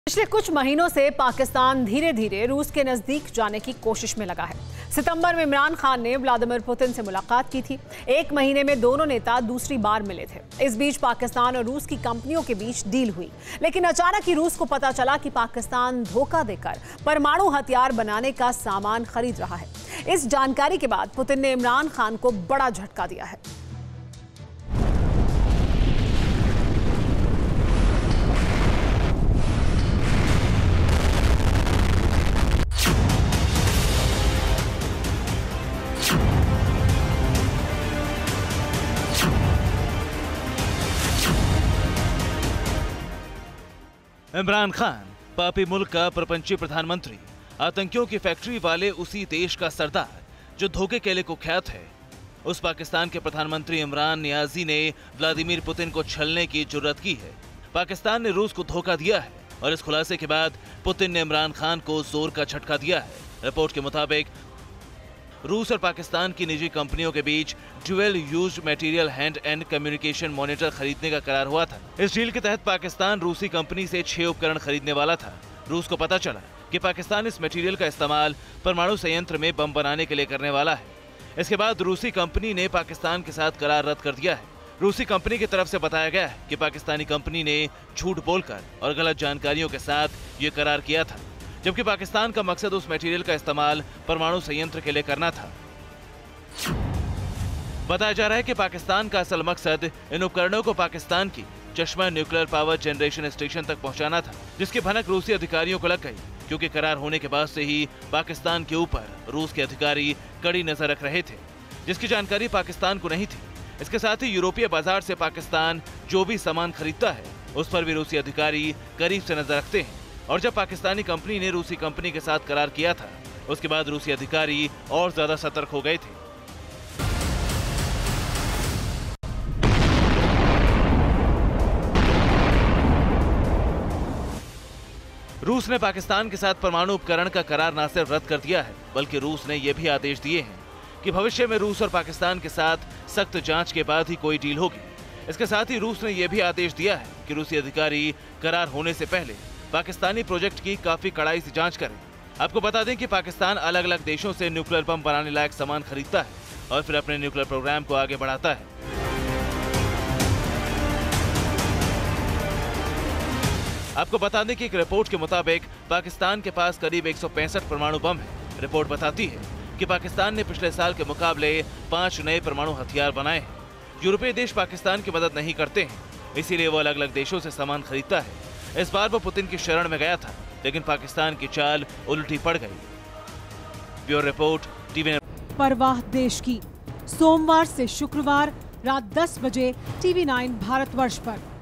पिछले कुछ महीनों से पाकिस्तान धीरे धीरे रूस के नजदीक जाने की कोशिश में लगा है। सितंबर में इमरान खान ने व्लादिमीर पुतिन से मुलाकात की थी। एक महीने में दोनों नेता दूसरी बार मिले थे। इस बीच पाकिस्तान और रूस की कंपनियों के बीच डील हुई, लेकिन अचानक ही रूस को पता चला कि पाकिस्तान धोखा देकर परमाणु हथियार बनाने का सामान खरीद रहा है। इस जानकारी के बाद पुतिन ने इमरान खान को बड़ा झटका दिया है। इमरान खान, पापी मुल्क का प्रपंची प्रधानमंत्री, आतंकियों की फैक्ट्री वाले उसी देश का सरदार जो धोखे के लिए कुख्यात है। उस पाकिस्तान के प्रधानमंत्री इमरान नियाजी ने व्लादिमीर पुतिन को छलने की जुर्रत की है। पाकिस्तान ने रूस को धोखा दिया है और इस खुलासे के बाद पुतिन ने इमरान खान को जोर का झटका दिया है। रिपोर्ट के मुताबिक रूस और पाकिस्तान की निजी कंपनियों के बीच dual used material hand and communication monitor खरीदने का करार हुआ था। इस डील के तहत पाकिस्तान रूसी कंपनी से 6 उपकरण खरीदने वाला था। रूस को पता चला कि पाकिस्तान इस मटेरियल का इस्तेमाल परमाणु संयंत्र में बम बनाने के लिए करने वाला है। इसके बाद रूसी कंपनी ने पाकिस्तान के साथ करार रद्द कर दिया है। रूसी कंपनी की तरफ से बताया गया है कि पाकिस्तानी कंपनी ने झूठ बोलकर और गलत जानकारियों के साथ ये करार किया था, जबकि पाकिस्तान का मकसद उस मटेरियल का इस्तेमाल परमाणु संयंत्र के लिए करना था। बताया जा रहा है कि पाकिस्तान का असल मकसद इन उपकरणों को पाकिस्तान की चश्मा न्यूक्लियर पावर जनरेशन स्टेशन तक पहुंचाना था, जिसकी भनक रूसी अधिकारियों को लग गई, क्योंकि करार होने के बाद से ही पाकिस्तान के ऊपर रूस के अधिकारी कड़ी नजर रख रहे थे, जिसकी जानकारी पाकिस्तान को नहीं थी। इसके साथ ही यूरोपीय बाजार से पाकिस्तान जो भी सामान खरीदता है उस पर भी रूसी अधिकारी करीब से नजर रखते हैं। और जब पाकिस्तानी कंपनी ने रूसी कंपनी के साथ करार किया था, उसके बाद रूसी अधिकारी और ज्यादा सतर्क हो गए थे। रूस ने पाकिस्तान के साथ परमाणु उपकरण का करार न सिर्फ रद्द कर दिया है, बल्कि रूस ने यह भी आदेश दिए हैं कि भविष्य में रूस और पाकिस्तान के साथ सख्त जांच के बाद ही कोई डील होगी। इसके साथ ही रूस ने यह भी आदेश दिया है कि रूसी अधिकारी करार होने से पहले पाकिस्तानी प्रोजेक्ट की काफी कड़ाई से जांच करें। आपको बता दें कि पाकिस्तान अलग अलग देशों से न्यूक्लियर बम बनाने लायक सामान खरीदता है और फिर अपने न्यूक्लियर प्रोग्राम को आगे बढ़ाता है। आपको बता दें कि एक रिपोर्ट के मुताबिक पाकिस्तान के पास करीब 165 परमाणु बम है। रिपोर्ट बताती है कि पाकिस्तान ने पिछले साल के मुकाबले 5 नए परमाणु हथियार बनाए हैं। यूरोपीय देश पाकिस्तान की मदद नहीं करते हैं, इसीलिए वो अलग अलग देशों से सामान खरीदता है। इस बार वो पुतिन की शरण में गया था, लेकिन पाकिस्तान की चाल उल्टी पड़ गई। Bureau report, TV. परवाह देश की, सोमवार से शुक्रवार रात 10 बजे TV9 भारतवर्ष पर।